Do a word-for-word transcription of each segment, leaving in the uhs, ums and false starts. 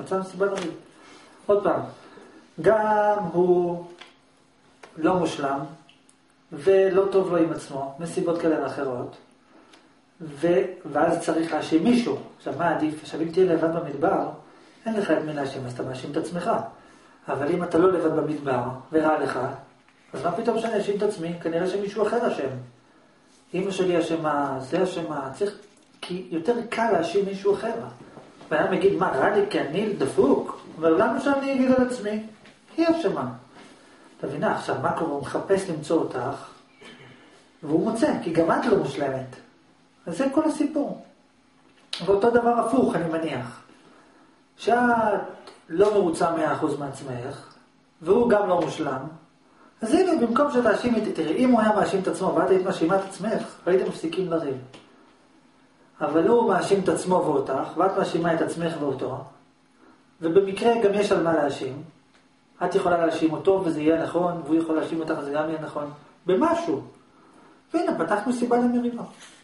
מצא סיבה לריב. עוד פעם, גם הוא לא מושלם, ולא טוב לו עם עצמו, מסיבות כאלה ואחרות, ו... ואז צריך להאשים מישהו. עכשיו, מה עדיף? עכשיו, אם תהיה לבד במדבר, אין לך את מי להאשים, אז אתה מאשים את עצמך. אבל אם אתה לא לבד במדבר, ורע לך, אז מה פתאום שאני אאשים את עצמי? כנראה שמישהו אחר אשם. אמא שלי אשמה, זה אשמה, צריך... כי יותר קל להאשים מישהו אחר. ואני מגיד, מה, רע לי כי אני דפוק? אבל למה שאני אגיד על עצמי? היא אשמה. תבינה, עכשיו, מה קורה? הוא מחפש למצוא אותך, והוא מוצא, כי גם את לא מושלמת. אז זה כל הסיפור. ואותו דבר הפוך, אני מניח. שאת לא מרוצה מאה אחוז מעצמך, והוא גם לא מושלם, אז הנה, במקום שתאשים איתי, תראי, אם הוא היה מאשים את עצמו, ואת היית מאשימה את עצמך, הייתם מפסיקים לריב. אבל הוא מאשים את עצמו ואותך, ואת מאשימה את עצמך ואותו, ובמקרה גם יש על מה להאשים. את יכולה להאשים אותו וזה יהיה נכון, והוא יכול להאשים אותך וזה גם יהיה נכון. במשהו. והנה, פתחנו סיבה למריבה.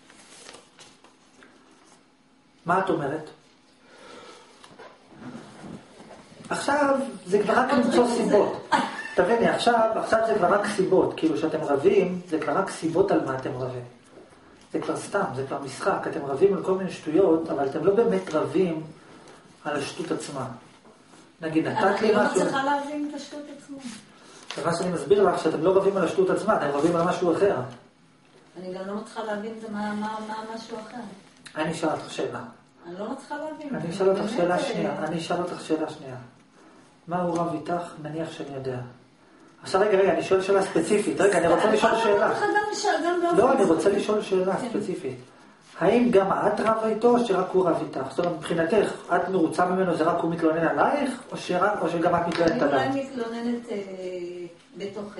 מה את אומרת? עכשיו, זה כבר רק למצוא סיבות. תביני, עכשיו, עכשיו זה כבר רק סיבות. כאילו שאתם רבים, זה כבר רק סיבות על מה אתם רבים. זה כבר סתם, זה כבר משחק. אתם רבים על כל מיני שטויות, אבל אתם לא באמת רבים על השטות עצמה. נגיד, נתת לי משהו... אני לא צריכה להבין את השטות עצמה. ומה שאני מסביר לך, שאתם לא רבים על השטות עצמה, אתם רבים על משהו אחר. אני גם לא צריכה להבין מה משהו אחר. אני אשאל אותך שאלה. אני לא צריכה להבין. אני אשאל אותך שאלה שנייה. אני אשאל אותך שאלה שנייה. מה הוא רב איתך? מניח שאני יודע. עכשיו רגע, רגע, אני שואל שאלה ספציפית. רגע, אני רוצה לשאול שאלה. לא, אני רוצה לשאול שאלה ספציפית. האם גם את רבה איתו או שרק הוא רב איתך? זאת אומרת, מבחינתך, את מרוצה ממנו, זה רק הוא מתלונן עלייך, או שגם את מתלוננת עליו? אני אולי מתלוננת בתוכי.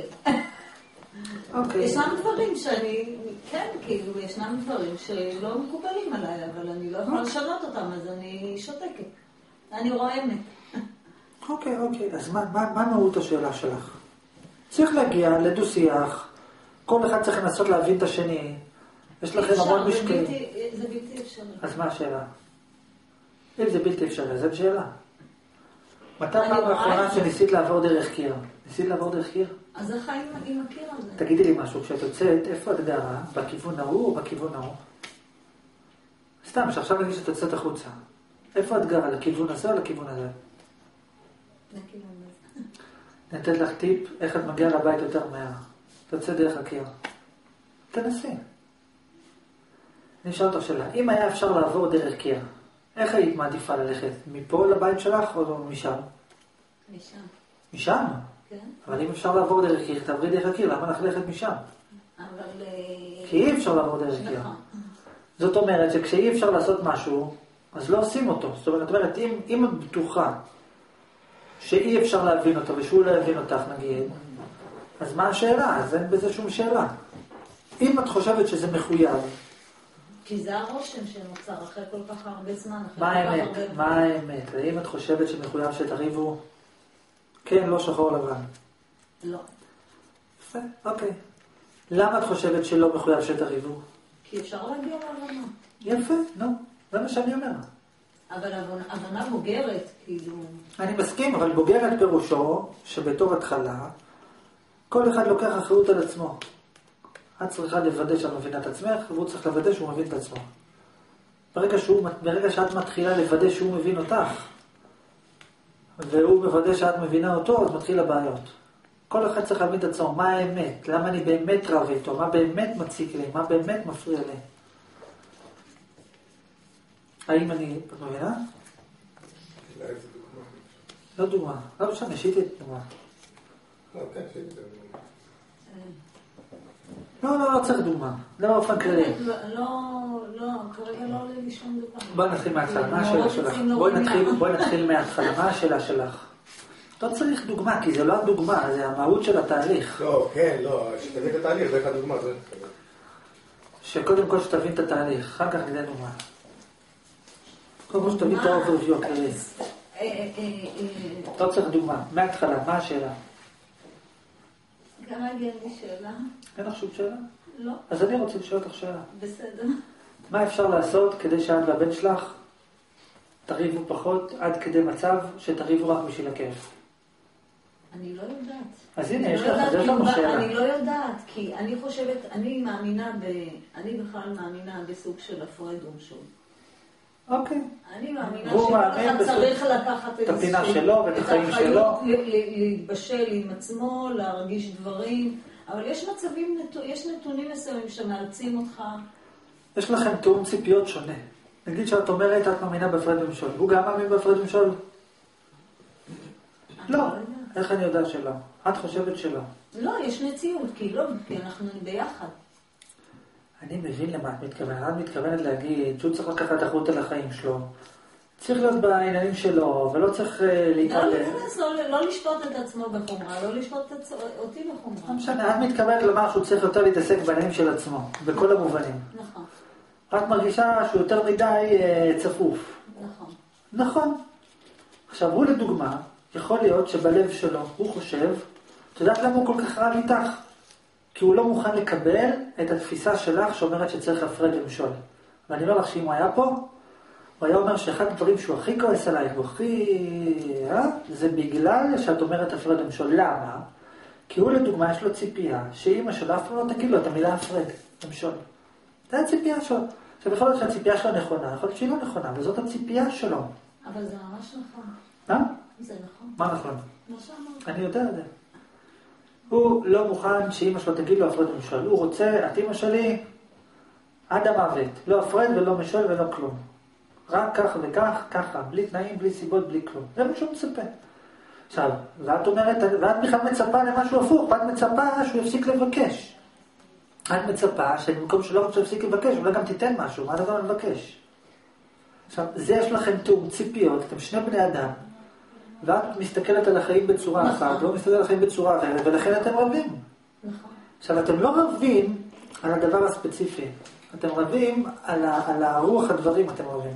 ישנם דברים שאני, כן, כאילו, ישנם דברים שלא מקובלים עליי, אבל אני לא יכולה לשנות אותם, אז אני שותקת. אני רועמת. אוקיי, אוקיי, אז מה מהות השאלה שלך? צריך להגיע לדו-שיח, כל אחד צריך לנסות להבין את השני, יש לכם המון משקעים. זה בלתי אפשרי. אז מה השאלה? אם זה בלתי אפשרי, זה שאלה. מתי פעם האחרונה שניסית לעבור דרך קיר? ניסית לעבור דרך קיר? אז איך עם הקיר הזה? תגידי לי משהו, כשאת יוצאת, איפה את גרה? בכיוון ההוא או בכיוון ההוא? סתם, שעכשיו נגיד שאת יוצאת החוצה. איפה את גרה? לכיוון הזה או לכיוון הזה? לכיוון הזה. נתת לך טיפ איך את מגיעה לבית יותר מהר. תוצא דרך הקיר. תנסי. אני אשאל אותך שאלה. אם היה אפשר לעבור דרך קיר, איך היית מעדיפה ללכת? מפה לבית שלך או משם? משם. משם? כן. אבל אם אפשר לעבור דרך קיר, תעברי דרך הקיר, למה לך ללכת משם? אבל... כי אי אפשר לעבור דרך קיר. זאת אומרת שכשאי אפשר לעשות משהו, אז לא עושים אותו. זאת אומרת, אומרת אם, אם את בטוחה שאי אפשר להבין אותו ושהוא לא יבין אותך נגיד, אז מה השאלה? אז אין בזה שום שאלה. אם את חושבת שזה מחויב, כי זה הרושם שנוצר אחרי כל כך הרבה זמן. מה האמת? מה האמת? ואם את חושבת שמחויב שתריבו, כן, לא שחור לבן. לא. יפה, אוקיי. למה את חושבת שלא מחויב שתריבו? כי אפשר להגיע להבנה. יפה, נו, זה מה שאני אומר. אבל הבנה בוגרת, כאילו... אני מסכים, אבל בוגרת פירושו שבתור התחלה, כל אחד לוקח אחריות על עצמו. את צריכה לוודא שאת מבינה את עצמך, והוא צריך לוודא שהוא מבין את עצמו. ברגע, שהוא, ברגע שאת מתחילה לוודא שהוא מבין אותך, והוא מוודא שאת מבינה אותו, אז מתחיל הבעיות. כל אחד צריך להבין את עצמו, מה האמת, למה אני באמת רב איתו, מה באמת מציק לי, מה באמת מפריע לי. האם אני, את מבינה? לא דוגמה, לא משנה, שיטי את דוגמה. לא, כן, שיטי את דוגמה. לא, לא, לא צריך דוגמה. זה באופן כללי. לא, לא, כרגע לא עולה לי שום דבר. בואי נתחיל מההתחלה, מה השאלה שלך? בואי נתחיל מההתחלה, מה השאלה שלך? לא צריך דוגמה, כי זה לא הדוגמה, זה המהות של התהליך. לא, כן, לא, שתבין את התהליך, זה איך הדוגמה, זה... שקודם כל שתבין את התהליך, אחר כך נדע דוגמה. קודם כל שתבין את האוברוויו הכללי. לא צריך דוגמה, מההתחלה, מה השאלה? כמה הגיעה לי שאלה? אין לך שום שאלה? לא. אז אני רוצה לשאול אותך שאלה. בסדר. מה אפשר לעשות כדי שאת והבן שלך תריבו פחות עד כדי מצב שתריבו רק בשביל הכיף? אני לא יודעת. אז הנה, אני יש לא לך, יודעת, יש לנו כי- שאלה. אני לא יודעת, כי אני חושבת, אני מאמינה ב... אני בכלל מאמינה בסוג של הפרד ומשול. אוקיי. אני מאמינה והוא שכל מאמין אחד בסוג- צריך לקחת את הפינה איזשהו- שלו ואת החיים שלו. את האחריות ל- ל- להתבשל עם עצמו, להרגיש דברים, אבל יש מצבים, נת- יש נתונים מסוימים שמאלצים אותך. יש לכם תאום ציפיות שונה. נגיד שאת אומרת, את מאמינה בהפרד ומשול. הוא גם מאמין בהפרד ומשול? אני לא. יודעת. איך אני יודע שלא? את חושבת שלא. לא, יש מציאות, כי לא, כי אנחנו ביחד. אני מבין למה את מתכוונת. את מתכוונת להגיד שהוא צריך לקחת אחריות על החיים שלו. צריך להיות בעניינים שלו, ולא צריך uh, לא להתעלם. להיכנס, לא, לא לשפוט את עצמו בחומרה, לא לשפוט את עצ- אותי לא בחומרה. משנה, את מתכוונת לומר שהוא צריך יותר להתעסק בעניינים של עצמו, בכל המובנים. נכון, את מרגישה שהוא יותר מדי uh, צפוף. נכון. נכון. עכשיו, הוא לדוגמה, יכול להיות שבלב שלו הוא חושב, את יודעת למה הוא כל כך רב איתך? כי הוא לא מוכן לקבל את התפיסה שלך שאומרת שצריך להפרד ומשול. ואני אומר לך שאם הוא היה פה, הוא היה אומר שאחד הדברים שהוא הכי כועס עלייך, הוא הכי... אה? זה בגלל שאת אומרת הפרד ומשול. למה? כי הוא לדוגמה יש לו ציפייה שאמא שלו אף פעם לא תגיד לו את המילה הפרד ומשול. זה הציפייה שלו. עכשיו יכול להיות שהציפייה שלו נכונה, יכול להיות שהיא לא נכונה, וזאת הציפייה שלו. אבל זה ממש נכון. אה? זה נכון. מה נכון? מה שאמרת. אני יודע את זה. הוא לא מוכן שאמא שלו תגיד לו הפרד ומשול. הוא רוצה, את אמא שלי, עד המוות. לא הפרד ולא משול ולא כלום. רק כך וכך, ככה, בלי תנאים, בלי סיבות, בלי כלום. זה מה שהוא מצפה. עכשיו, ואת אומרת, ואת בכלל מצפה למשהו הפוך, ואת מצפה שהוא יפסיק לבקש. את מצפה שבמקום שלא רוצה להפסיק לבקש, אולי גם תיתן משהו, מה אתה גם לבקש? עכשיו, זה יש לכם תאום ציפיות, אתם שני בני אדם, ואת מסתכלת על החיים בצורה נכון. אחת, לא מסתכלת על החיים בצורה אחרת, ולכן אתם רבים. נכון. עכשיו, אתם לא רבים על הדבר הספציפי, אתם רבים על, ה, על הרוח הדברים, אתם רבים.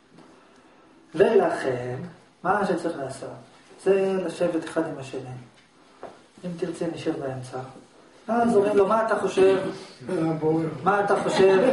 ולכן, מה שצריך לעשות? זה לשבת אחד עם השני. אם תרצה, נשב באמצע. אז אומרים לו, מה אתה חושב? מה אתה חושב?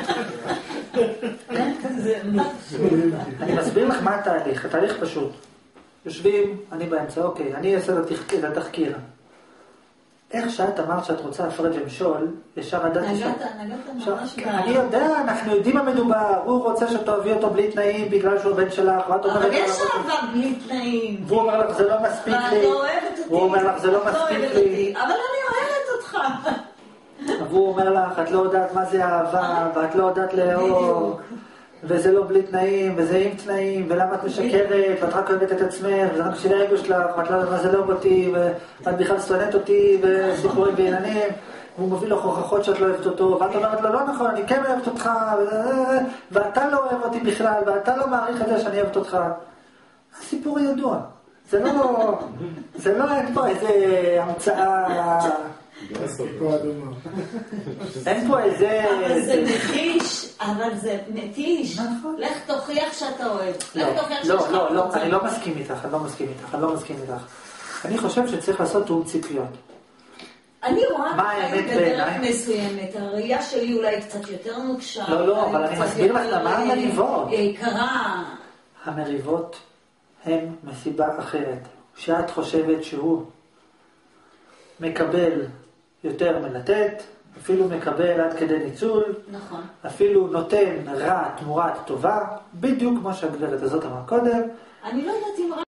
אני מסביר לך מה התהליך. התהליך פשוט. יושבים, אני באמצע, אוקיי, אני אעשה את התחקיר. איך שאת אמרת שאת רוצה הפרד ומשול, ישר ידעתי נגעת, נגעת ממש ב... אני יודע, אנחנו יודעים מה מדובר. הוא רוצה שתאהבי אותו בלי תנאים בגלל שהוא בן שלך, ואת אומרת... אבל יש אהבה בלי תנאים. והוא אומר לך, זה לא מספיק לי. ואת לא אוהבת אותי. הוא אומר לך, זה לא את מספיק אוהבת לי. אותי, אבל אני אוהבת אותך. והוא אומר לך, את לא יודעת מה זה אהבה, ואת לא יודעת לאהוב, וזה לא בלי תנאים, וזה עם תנאים, ולמה את משקרת, ואת רק אוהבת את עצמך, וזה רק בשביל האגו שלך, ואת לא יודעת מה זה לא אותי, ואת בכלל שונאת אותי, וסיפורים בעניינים, והוא מביא לך הוכחות שאת לא אוהבת אותו, ואת אומרת לו, לא נכון, אני כן אוהבת אותך, ואתה לא אוהב אותי בכלל, ואתה לא מעריך את זה שאני אוהבת אותך. הסיפור ידוע. זה לא, זה לא אין פה איזה המצאה... אין פה איזה... אבל זה מתיש, אבל זה מתיש. נכון. לך תוכיח שאתה אוהב. לא, לך תוכיח לא, שאתה לא, לא, רוצה. אני לא מסכים איתך, אני לא מסכים איתך, אני לא מסכים איתך. אני חושב שצריך לעשות תאום ציפיות. אני רואה מה בחיים האמת בדרך בעיניי? מסוימת, הראייה שלי אולי קצת יותר נוקשה. לא, לא, אולי אבל אני קצת מסביר לך יותר, למה אה, המריבות. אה, קרה. המריבות הן מסיבה אחרת. שאת חושבת שהוא מקבל יותר מלתת, אפילו מקבל עד כדי ניצול, נכון. אפילו נותן רע תמורת טובה, בדיוק כמו שהגברת הזאת אמרה קודם. אני לא יודעת אם